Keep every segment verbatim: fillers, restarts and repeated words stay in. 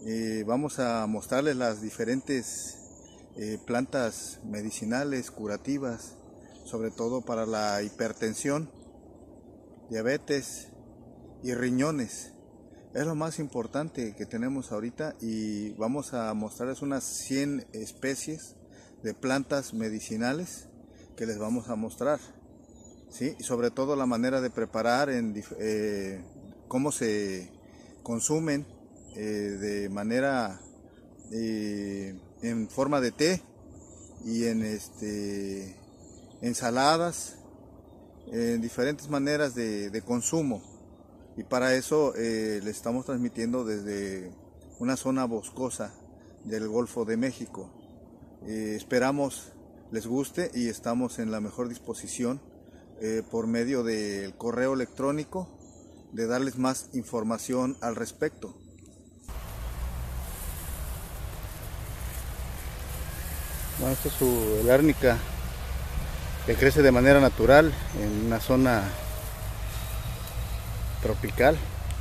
Eh, vamos a mostrarles las diferentes eh, plantas medicinales, curativas, sobre todo para la hipertensión, diabetes y riñones. Es lo más importante que tenemos ahorita y vamos a mostrarles unas cien especies de plantas medicinales que les vamos a mostrar, ¿sí? Y sobre todo la manera de preparar, en, eh, cómo se consumen eh, de manera eh, en forma de té y en este, ensaladas, en diferentes maneras de, de consumo. Y para eso eh, le estamos transmitiendo desde una zona boscosa del Golfo de México. Eh, esperamos les guste y estamos en la mejor disposición eh, por medio del correo electrónico de darles más información al respecto. Bueno, esto es su, el árnica, que crece de manera natural en una zona tropical.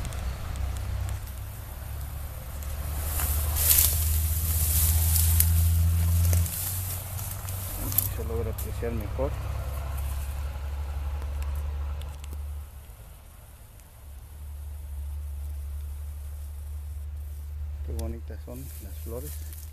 Aquí se logra apreciar mejor. Qué bonitas son las flores.